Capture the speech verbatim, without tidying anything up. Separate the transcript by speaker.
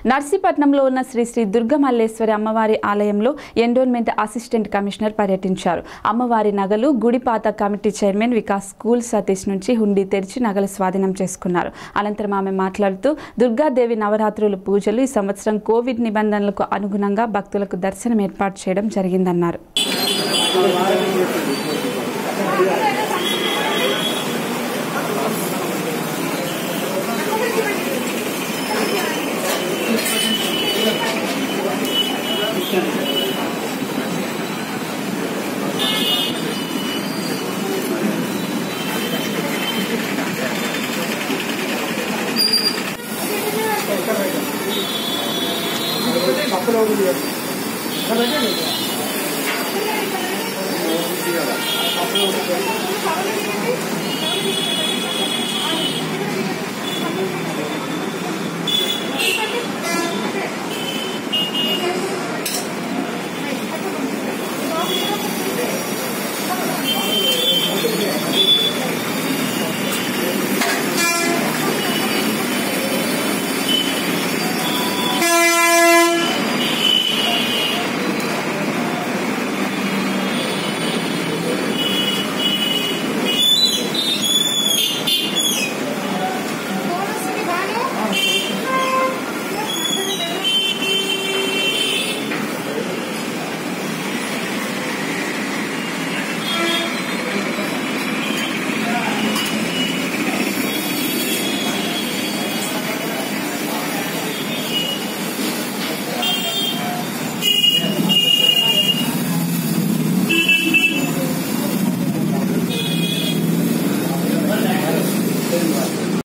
Speaker 1: నర్సీపట్నంలో ఉన్న శ్రీ శ్రీ దుర్గమల్లేశ్వరి అమ్మవారి ఆలయంలో ఎండోన్మెంట్ అసిస్టెంట్ కమిషనర్ పర్యటించారు. అమ్మవారి నగలు గుడిపాత committee chairman Vikas school Satish నుంచి హుండీ తెరిచి నగలు స్వాధీనం చేసుకున్నారు. అనంతరం ఆమె మాట్లాడుతూ దుర్గాదేవి నవరాత్రుల పూజలు ఈ సంవత్సరం కోవిడ్ నిబంధనలకు అనుగుణంగా భక్తులకు దర్శనం ఏర్పాటు చేయడం జరిగిందన్నారు.
Speaker 2: Apa